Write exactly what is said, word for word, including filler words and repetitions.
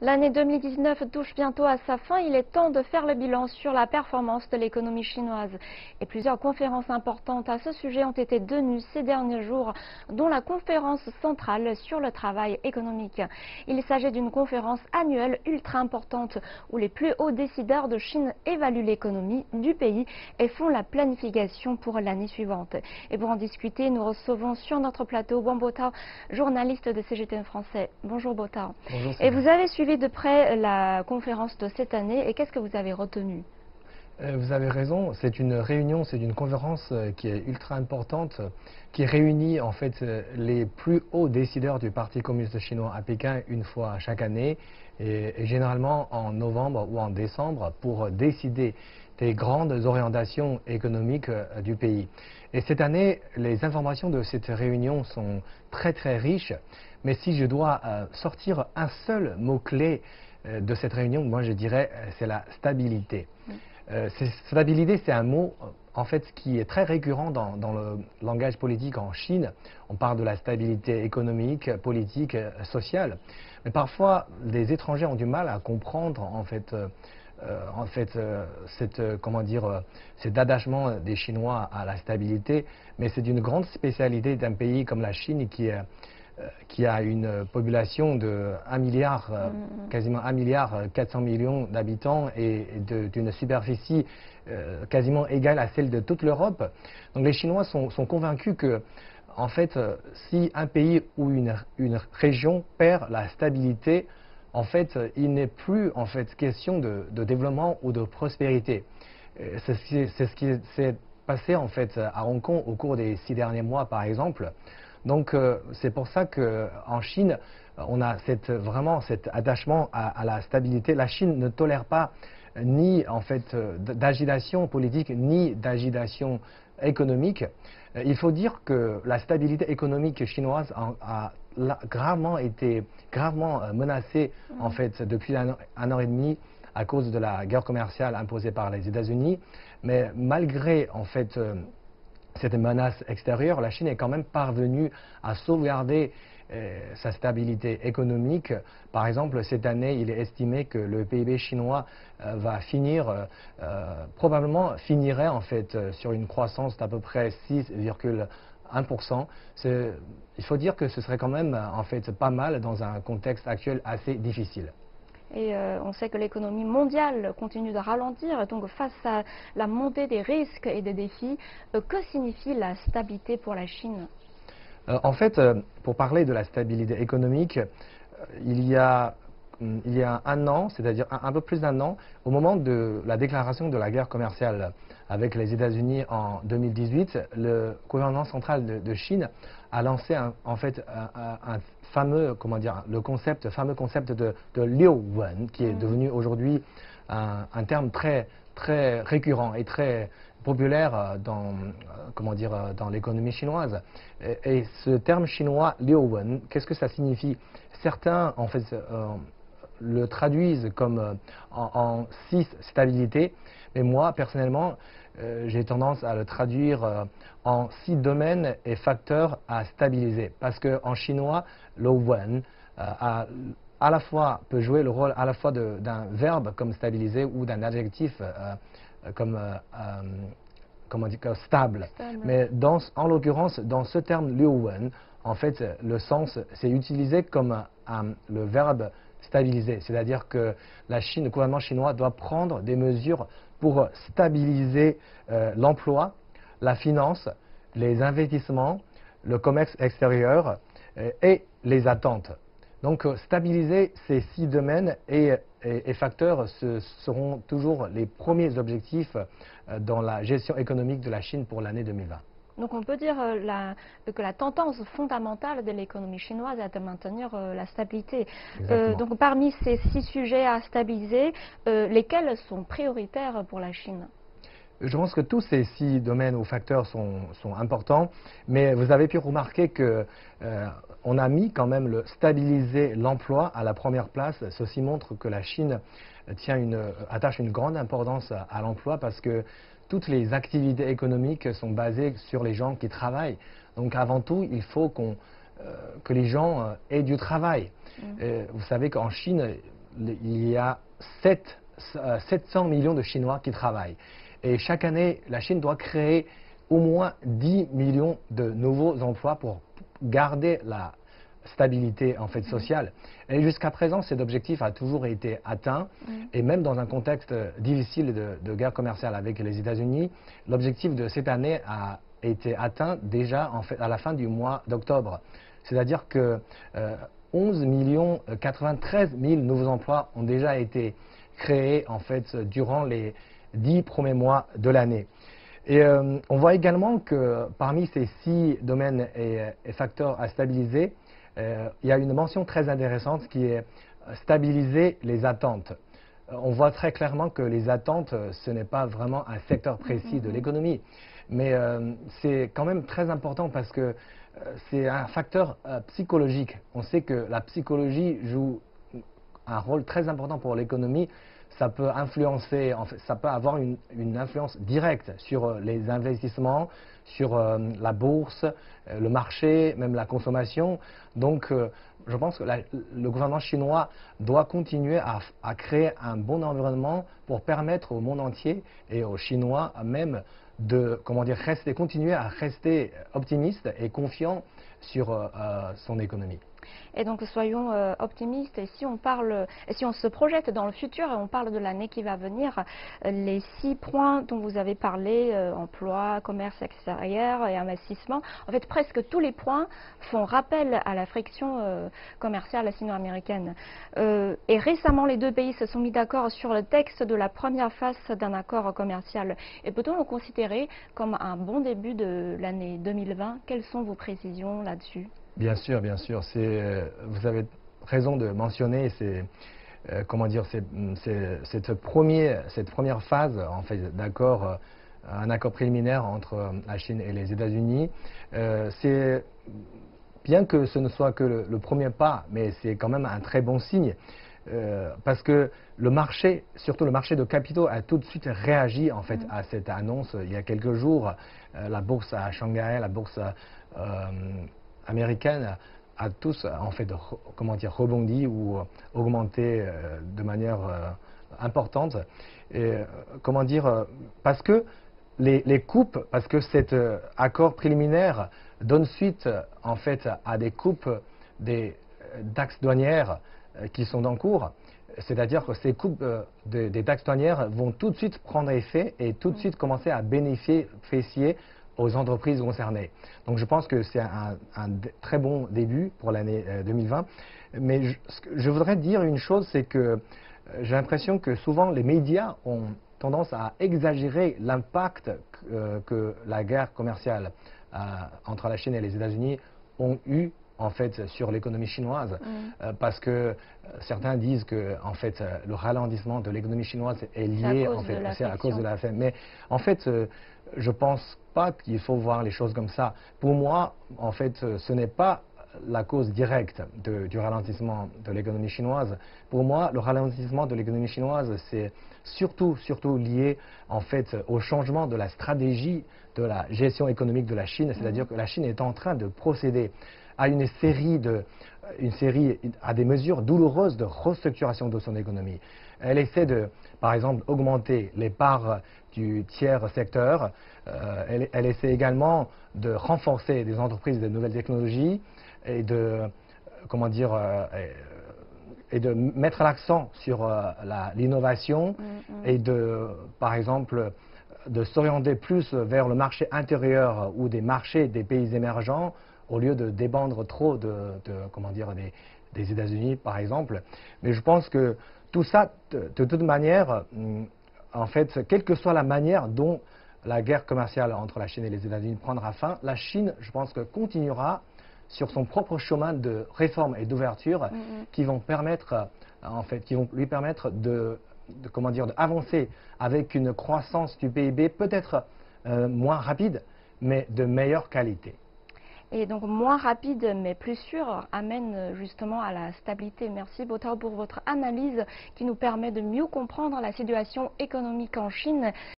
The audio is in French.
L'année deux mille dix-neuf touche bientôt à sa fin. Il est temps de faire le bilan sur la performance de l'économie chinoise. Et plusieurs conférences importantes à ce sujet ont été tenues ces derniers jours, dont la conférence centrale sur le travail économique. Il s'agit d'une conférence annuelle ultra importante où les plus hauts décideurs de Chine évaluent l'économie du pays et font la planification pour l'année suivante. Et pour en discuter, nous recevons sur notre plateau Wang Botao, journaliste de C G T N français. Bonjour Botao. Bonjour. Et vous avez suivi de près la conférence de cette année et qu'est-ce que vous avez retenu? euh, Vous avez raison, c'est une réunion, c'est une conférence euh, qui est ultra importante, qui réunit en fait euh, les plus hauts décideurs du Parti communiste chinois à Pékin une fois chaque année et, et généralement en novembre ou en décembre pour décider des grandes orientations économiques euh, du pays. Et cette année, les informations de cette réunion sont très très riches. Mais si je dois euh, sortir un seul mot-clé euh, de cette réunion, moi je dirais euh, c'est la stabilité. Mm. Euh, stabilité, c'est un mot en fait qui est très récurrent dans, dans le langage politique en Chine. On parle de la stabilité économique, politique, euh, sociale. Mais parfois, les étrangers ont du mal à comprendre en fait, euh, euh, en fait euh, cette, euh, comment dire, euh, cet attachement des Chinois à la stabilité. Mais c'est une grande spécialité d'un pays comme la Chine qui est qui a une population de un milliard, mmh. quasiment un milliard quatre cents millions d'habitants et d'une superficie euh, quasiment égale à celle de toute l'Europe. Donc les Chinois sont, sont convaincus que, en fait, si un pays ou une, une région perd la stabilité, en fait, il n'est plus en fait question de, de développement ou de prospérité. C'est ce qui s'est passé en fait à Hong Kong au cours des six derniers mois, par exemple. Donc euh, c'est pour ça qu'en Chine, on a cette, vraiment cet attachement à, à la stabilité. La Chine ne tolère pas euh, ni en fait d'agitation politique ni d'agitation économique. Euh, il faut dire que la stabilité économique chinoise a, a, a gravement été gravement menacée mmh. en fait depuis un, un an et demi à cause de la guerre commerciale imposée par les États-Unis. Mais malgré en fait euh, cette menace extérieure, la Chine est quand même parvenue à sauvegarder euh, sa stabilité économique. Par exemple, cette année, il est estimé que le P I B chinois euh, va finir, euh, probablement finirait en fait euh, sur une croissance d'à peu près six virgule un pour cent. Il faut dire que ce serait quand même en fait pas mal dans un contexte actuel assez difficile. Et euh, on sait que l'économie mondiale continue de ralentir. Donc face à la montée des risques et des défis, euh, que signifie la stabilité pour la Chine? euh, En fait, euh, pour parler de la stabilité économique, euh, il y a, il y a un an, c'est-à-dire un, un peu plus d'un an, au moment de la déclaration de la guerre commerciale avec les États-Unis en deux mille dix-huit, le gouvernement central de, de Chine a lancé un, en fait un, un fameux, comment dire, le concept, fameux concept de, de Liu Wen, qui est mmh. devenu aujourd'hui un, un terme très, très récurrent et très populaire dans, comment dire, dans l'économie chinoise. Et, et ce terme chinois Liu Wen, qu'est-ce que ça signifie? Certains, en fait, euh, le traduisent comme euh, en, en six stabilités, mais moi, personnellement, euh, j'ai tendance à le traduire euh, en six domaines et facteurs à stabiliser. Parce qu'en chinois, le wen euh, a, à la fois, peut jouer le rôle à la fois d'un verbe comme stabiliser ou d'un adjectif euh, comme, euh, euh, comment dire, stable. stable. Mais dans, en l'occurrence, dans ce terme liu wen, en fait, le sens, c'est utilisé comme un, un, le verbe stabiliser. C'est-à-dire que la Chine, le gouvernement chinois doit prendre des mesures pour stabiliser euh, l'emploi, la finance, les investissements, le commerce extérieur euh, et les attentes. Donc euh, stabiliser ces six domaines et, et, et facteurs ce seront toujours les premiers objectifs euh, dans la gestion économique de la Chine pour l'année deux mille vingt. Donc on peut dire euh, la, que la tendance fondamentale de l'économie chinoise est de maintenir euh, la stabilité. Euh, donc parmi ces six sujets à stabiliser, euh, lesquels sont prioritaires pour la Chine? Je pense que tous ces six domaines ou facteurs sont, sont importants, mais vous avez pu remarquer que euh, on a mis quand même le stabiliser l'emploi à la première place. Ceci montre que la Chine tient une, attache une grande importance à, à l'emploi parce que toutes les activités économiques sont basées sur les gens qui travaillent. Donc avant tout, il faut qu'on, euh, que les gens euh, aient du travail. Mmh. Euh, vous savez qu'en Chine, il y a sept cents millions de Chinois qui travaillent. Et chaque année, la Chine doit créer au moins dix millions de nouveaux emplois pour garder la stabilité en fait sociale. Et jusqu'à présent, cet objectif a toujours été atteint. Mm. Et même dans un contexte difficile de, de guerre commerciale avec les États-Unis, l'objectif de cette année a été atteint déjà en fait à la fin du mois d'octobre. C'est-à-dire que euh, onze millions quatre-vingt-treize mille nouveaux emplois ont déjà été créés en fait durant les dix premiers mois de l'année. Et euh, on voit également que parmi ces six domaines et, et facteurs à stabiliser, euh, il y a une mention très intéressante qui est stabiliser les attentes. Euh, on voit très clairement que les attentes, ce n'est pas vraiment un secteur précis de l'économie, mais euh, c'est quand même très important parce que euh, c'est un facteur euh, psychologique. On sait que la psychologie joue un rôle très important pour l'économie. Ça peut influencer, en fait, ça peut avoir une, une influence directe sur euh, les investissements, sur euh, la bourse, euh, le marché, même la consommation. Donc, euh, je pense que la, le gouvernement chinois doit continuer à, à créer un bon environnement pour permettre au monde entier et aux Chinois même de, comment dire, rester, continuer à rester optimistes et confiants sur euh, son économie. Et donc soyons euh, optimistes, et si on parle, et si on se projette dans le futur et on parle de l'année qui va venir, euh, les six points dont vous avez parlé, euh, emploi, commerce extérieur et investissement, en fait presque tous les points font rappel à la friction euh, commerciale sino-américaine. Euh, et récemment, les deux pays se sont mis d'accord sur le texte de la première phase d'un accord commercial. Et peut-on le considérer comme un bon début de l'année deux mille vingt? Quelles sont vos précisions là-dessus? Bien sûr, bien sûr. C'est, vous avez raison de mentionner, c'est, euh, comment dire, c'est, c'est, cette, premier, cette première phase, en fait, d'accord, euh, un accord préliminaire entre la Chine et les États-Unis. Euh, c'est, bien que ce ne soit que le, le premier pas, mais c'est quand même un très bon signe. Euh, parce que le marché, surtout le marché de capitaux, a tout de suite réagi en fait à cette annonce il y a quelques jours. Euh, la bourse à Shanghai, la bourse euh, américaine a tous en fait comment dire rebondi ou augmenté euh, de manière euh, importante. Et euh, comment dire parce que les, les coupes, parce que cet euh, accord préliminaire donne suite en fait à des coupes des taxes douanières euh, qui sont en cours. C'est-à-dire que ces coupes euh, de, des taxes douanières vont tout de suite prendre effet et tout de suite commencer à bénéficier aux entreprises concernées. Donc je pense que c'est un, un très bon début pour l'année euh, deux mille vingt. Mais je, je voudrais dire une chose, c'est que euh, j'ai l'impression que souvent les médias ont tendance à exagérer l'impact que, euh, que la guerre commerciale euh, entre la Chine et les États-Unis ont eu en fait sur l'économie chinoise, mm. euh, parce que euh, certains disent que en fait euh, le ralentissement de l'économie chinoise est lié en fait c'est à cause de la faim. Mais en fait euh, je pense pas qu'il faut voir les choses comme ça. Pour moi, en fait, euh, ce n'est pas la cause directe de, du ralentissement de l'économie chinoise. Pour moi, le ralentissement de l'économie chinoise, c'est surtout, surtout lié en fait au changement de la stratégie de la gestion économique de la Chine. C'est-à-dire que la Chine est en train de procéder à une série, de, une série, à des mesures douloureuses de restructuration de son économie. Elle essaie de, par exemple, augmenter les parts du tiers secteur. Euh, elle, elle essaie également de renforcer des entreprises de nouvelles technologies et de, comment dire, euh, et, et de mettre l'accent sur euh, l'innovation mm-hmm. et de, par exemple, de s'orienter plus vers le marché intérieur ou des marchés des pays émergents au lieu de dépendre trop de, de comment dire, des, des États-Unis, par exemple. Mais je pense que tout ça, de, de toute manière, en fait, quelle que soit la manière dont la guerre commerciale entre la Chine et les États-Unis prendra fin, la Chine, je pense que continuera sur son propre chemin de réforme et d'ouverture mm-hmm. qui vont permettre, en fait, qui vont lui permettre de, de comment dire, d'avancer avec une croissance du P I B peut-être euh, moins rapide, mais de meilleure qualité. Et donc moins rapide mais plus sûr amène justement à la stabilité. Merci Bo Tao pour votre analyse qui nous permet de mieux comprendre la situation économique en Chine.